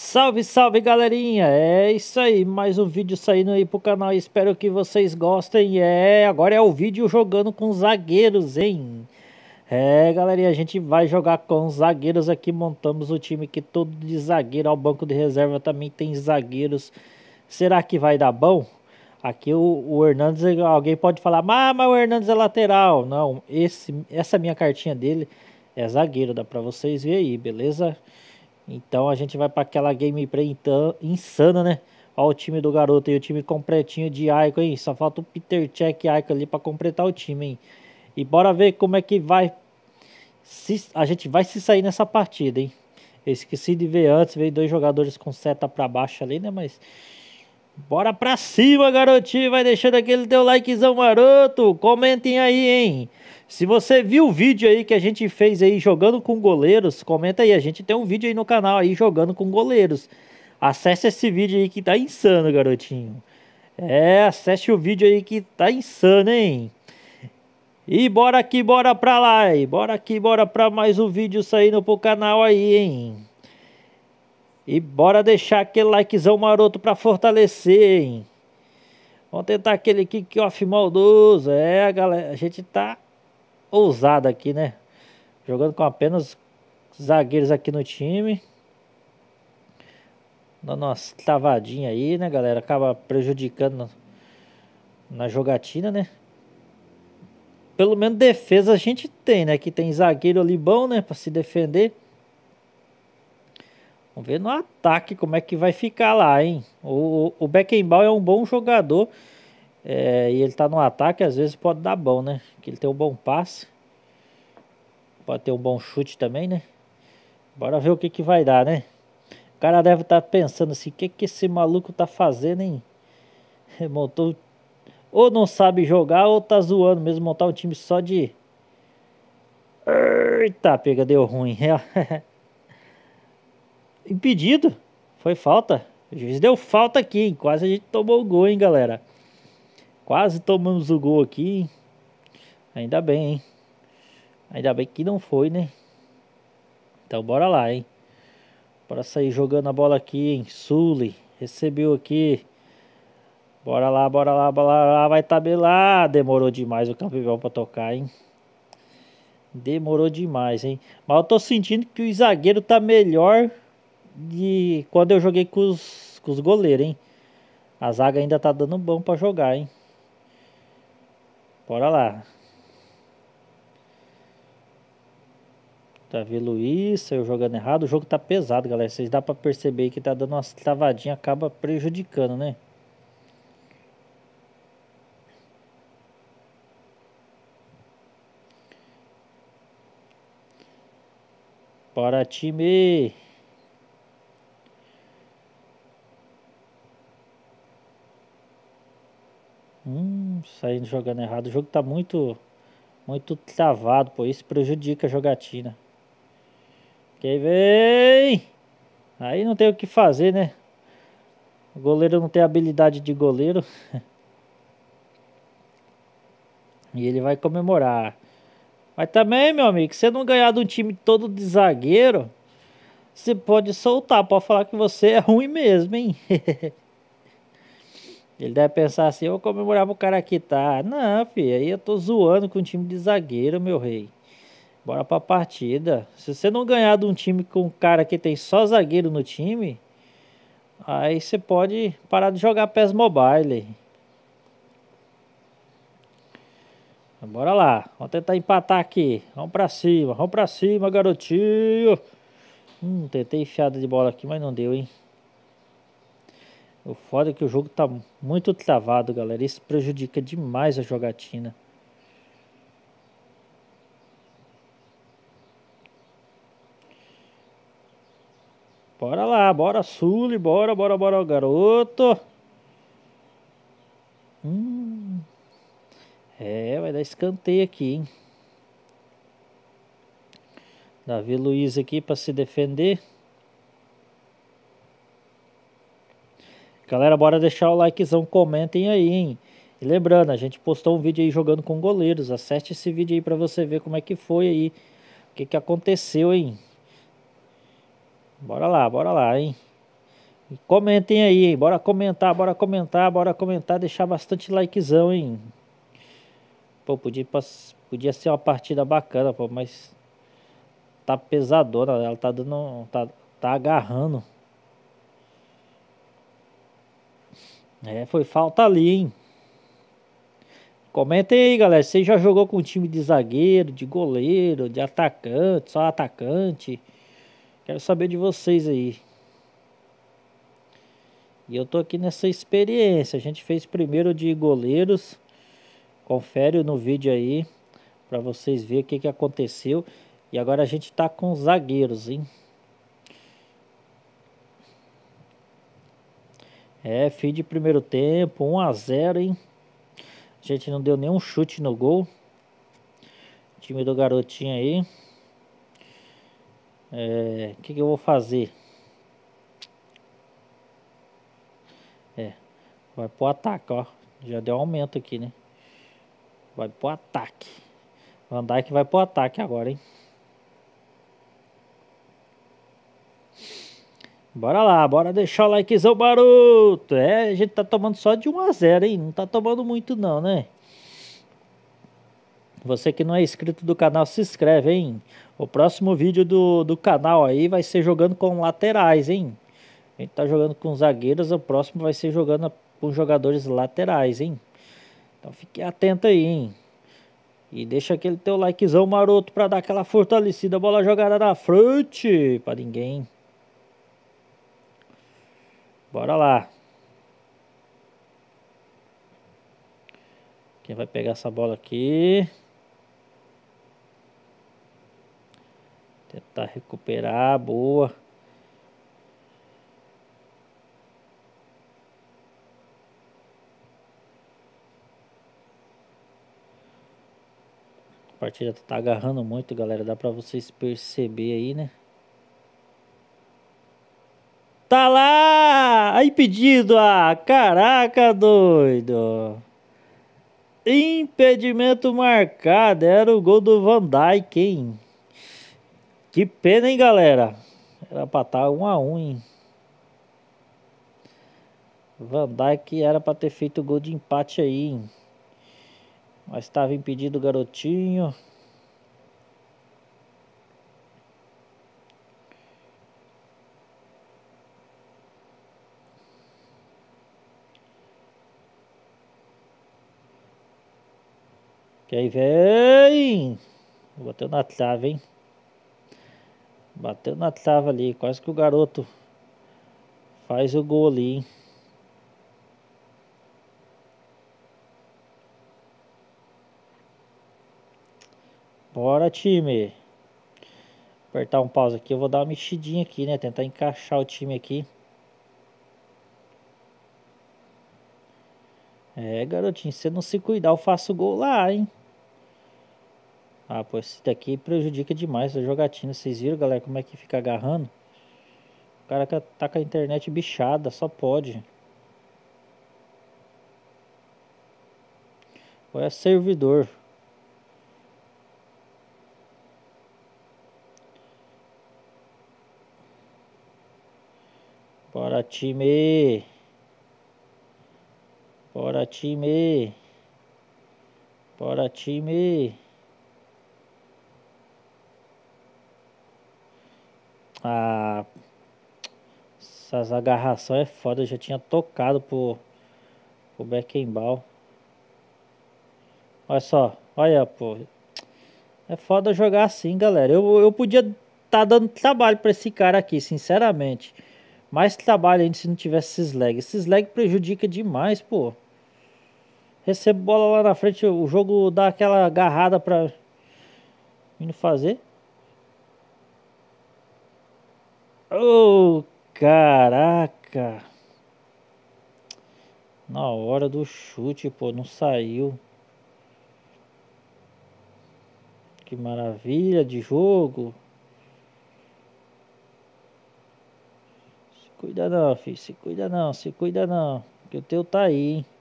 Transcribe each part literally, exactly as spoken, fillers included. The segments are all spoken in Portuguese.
Salve, salve galerinha, é isso aí, mais um vídeo saindo aí pro canal, espero que vocês gostem. É, agora é o vídeo jogando com zagueiros, hein? É galerinha, a gente vai jogar com zagueiros aqui, montamos o time aqui todo de zagueiro, ao banco de reserva também tem zagueiros. Será que vai dar bom? Aqui o, o Hernandes, alguém pode falar, mas, mas o Hernandes é lateral. Não, esse, essa minha cartinha dele é zagueiro, dá pra vocês verem aí, beleza? Então a gente vai para aquela gameplay então, insana, né? Olha o time do garoto aí, o time completinho de Aiko, hein? Só falta o Peter Cech e Aiko ali para completar o time, hein? E bora ver como é que vai se, a gente vai se sair nessa partida, hein? Eu esqueci de ver antes, veio dois jogadores com seta para baixo ali, né? Mas bora pra cima, garotinho. Vai deixando aquele teu likezão maroto. Comentem aí, hein? Se você viu o vídeo aí que a gente fez aí jogando com goleiros, comenta aí. A gente tem um vídeo aí no canal aí jogando com goleiros. Acesse esse vídeo aí que tá insano, garotinho. É, acesse o vídeo aí que tá insano, hein? E bora aqui, bora pra lá, hein? Bora aqui, bora pra mais um vídeo saindo pro canal aí, hein? E bora deixar aquele likezão maroto pra fortalecer, hein? Vamos tentar aquele kick-off maldoso. É, galera, a gente tá ousado aqui, né? Jogando com apenas zagueiros aqui no time. Dando umas travadinhas aí, né, galera? Acaba prejudicando na jogatina, né? Pelo menos defesa a gente tem, né? Que tem zagueiro ali bom, né? Pra se defender. Vamos ver no ataque como é que vai ficar lá, hein? O, o Beckenbauer é um bom jogador. É, e ele tá no ataque, às vezes pode dar bom, né? Que ele tem um bom passe. Pode ter um bom chute também, né? Bora ver o que que vai dar, né? O cara deve estar pensando assim, o que que esse maluco tá fazendo, hein? Montou... Ou não sabe jogar, ou tá zoando mesmo, montar um time só de... Eita, pega, deu ruim. Impedido. Foi falta. O juiz deu falta aqui, hein? Quase a gente tomou o gol, hein, galera? Quase tomamos o gol aqui, hein? Ainda bem, hein? Ainda bem que não foi, né? Então bora lá, hein? Bora sair jogando a bola aqui, hein? Sully recebeu aqui. Bora lá, bora lá, bora lá. Vai tabelar. Demorou demais o campeão pra tocar, hein? Demorou demais, hein? Mas eu tô sentindo que o zagueiro tá melhor de quando eu joguei com os, com os goleiros, hein? A zaga ainda tá dando bom pra jogar, hein? Bora lá. Davi Luiz, saiu jogando errado. O jogo tá pesado, galera. Vocês dá pra perceber que tá dando umas travadinhas, acaba prejudicando, né? Bora, time! Hum, saindo jogando errado. O jogo tá muito, muito travado, pô. Isso prejudica a jogatina. Quem vem? Aí não tem o que fazer, né? O goleiro não tem habilidade de goleiro. E ele vai comemorar. Mas também, meu amigo, se você não ganhar de um time todo de zagueiro, você pode soltar, pode falar que você é ruim mesmo, hein? Ele deve pensar assim, eu vou comemorar pro cara que tá. Não, filho, aí eu tô zoando com um time de zagueiro, meu rei. Bora pra partida. Se você não ganhar de um time com um cara que tem só zagueiro no time, aí você pode parar de jogar P E S Mobile. Bora lá, vamos tentar empatar aqui. Vamos pra cima, vamos pra cima, garotinho. Hum, tentei enfiada de bola aqui, mas não deu, hein. O foda é que o jogo tá muito travado, galera. Isso prejudica demais a jogatina. Bora lá, bora Sully, bora, bora, bora, garoto. Hum. É, vai dar escanteio aqui, hein. Davi Luiz aqui pra se defender. Galera, bora deixar o likezão, comentem aí, hein. E lembrando, a gente postou um vídeo aí jogando com goleiros. Acesse esse vídeo aí pra você ver como é que foi aí. O que que aconteceu, hein. Bora lá, bora lá, hein. E comentem aí, hein? Bora comentar, bora comentar, bora comentar, deixar bastante likezão, hein? Pô, podia, podia ser uma partida bacana, pô, mas tá pesadona, ela tá dando, tá, tá agarrando. É, foi falta ali, hein? Comentem aí, galera. Você já jogou com time de zagueiro, de goleiro, de atacante, só atacante? Quero saber de vocês aí. E eu tô aqui nessa experiência. A gente fez primeiro de goleiros. Confere no vídeo aí para vocês verem o que que aconteceu. E agora a gente tá com zagueiros, hein? É, fim de primeiro tempo, um a zero, hein? A gente não deu nenhum chute no gol. Time do garotinho aí. É, o que que eu vou fazer? É, vai pro ataque, ó. Já deu aumento aqui, né? Vai pro ataque. Van Dijk vai pro ataque agora, hein? Bora lá, bora deixar o likezão maroto. É, a gente tá tomando só de um a zero, hein? Não tá tomando muito não, né? Você que não é inscrito do canal, se inscreve, hein? O próximo vídeo do, do canal aí vai ser jogando com laterais, hein? A gente tá jogando com zagueiros, o próximo vai ser jogando com jogadores laterais, hein? Então fique atento aí, hein? E deixa aquele teu likezão maroto pra dar aquela fortalecida. Bola jogada na frente pra ninguém. Bora lá. Quem vai pegar essa bola aqui? Tentar recuperar, boa. A partida tá agarrando muito, galera. Dá pra vocês perceber aí, né? Tá lá! Impedido! Ah, caraca, doido! Impedimento marcado. Era o gol do Van Dijk, hein? Que pena, hein, galera? Era pra estar um a um, hein? Van Dijk era pra ter feito o gol de empate aí, hein? Mas estava impedido o garotinho. Que aí vem. Bateu na trave, hein? Bateu na trave ali. Quase que o garoto faz o gol ali, hein? Bora, time. Apertar um pause aqui. Eu vou dar uma mexidinha aqui, né? Tentar encaixar o time aqui. É, garotinho. Se você não se cuidar, eu faço gol lá, hein? Ah, pô, esse daqui prejudica demais a jogatina. Vocês viram, galera, como é que fica agarrando? O cara tá com a internet bichada, só pode. Ou é servidor. Bora, time. Bora, time. Bora, time. Ah, essas agarrações é foda. Eu já tinha tocado pro, pro Beckenbauer. Olha só. Olha, pô. É foda jogar assim, galera. Eu, eu podia tá dando trabalho pra esse cara aqui, sinceramente. Mais trabalho ainda se não tivesse esses lag. Esses lag prejudica demais, pô. Recebo bola lá na frente, o jogo dá aquela agarrada pra mim fazer. Oh, caraca. Na hora do chute, pô, não saiu. Que maravilha de jogo. Se cuida não, filho. Se cuida não, se cuida não. Que o teu tá aí, hein?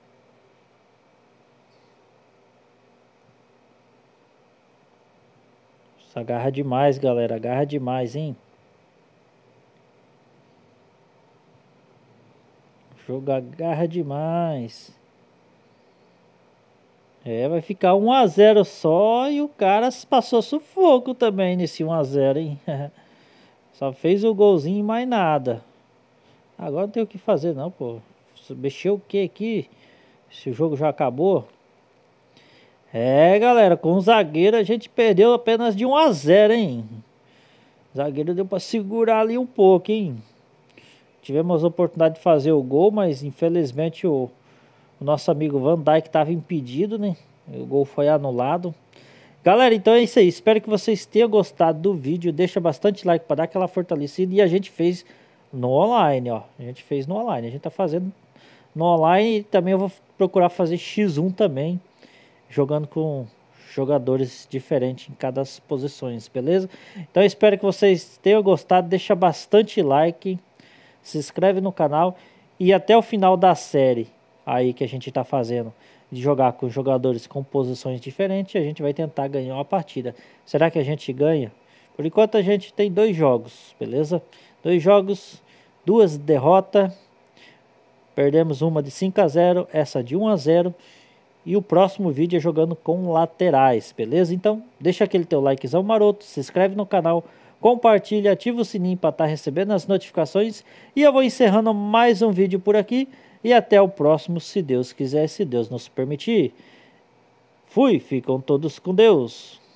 Isso agarra demais, galera. Agarra demais, hein? jogo agarra demais. É, vai ficar um a zero só e o cara passou sufoco também nesse um a zero, hein? Só fez o golzinho e mais nada. Agora não tem o que fazer não, pô. Mexeu o que aqui? Se o jogo já acabou. É, galera, com o zagueiro a gente perdeu apenas de um a zero, hein? O zagueiro deu pra segurar ali um pouco, hein? Tivemos a oportunidade de fazer o gol, mas infelizmente o, o nosso amigo Van Dijk estava impedido, né? O gol foi anulado. Galera, então é isso aí. Espero que vocês tenham gostado do vídeo. Deixa bastante like para dar aquela fortalecida. E a gente fez no online, ó. A gente fez no online. A gente tá fazendo no online e também eu vou procurar fazer xis um também, jogando com jogadores diferentes em cada posições, beleza? Então eu espero que vocês tenham gostado. Deixa bastante like, se inscreve no canal e até o final da série aí que a gente tá fazendo, de jogar com jogadores com posições diferentes, a gente vai tentar ganhar uma partida. Será que a gente ganha? Por enquanto a gente tem dois jogos, beleza? Dois jogos, duas derrotas. Perdemos uma de cinco a zero, essa de um a zero. E o próximo vídeo é jogando com laterais, beleza? Então deixa aquele teu likezão maroto, se inscreve no canal, compartilha, ativa o sininho para estar recebendo as notificações. E eu vou encerrando mais um vídeo por aqui. E até o próximo, se Deus quiser, se Deus nos permitir. Fui, ficam todos com Deus.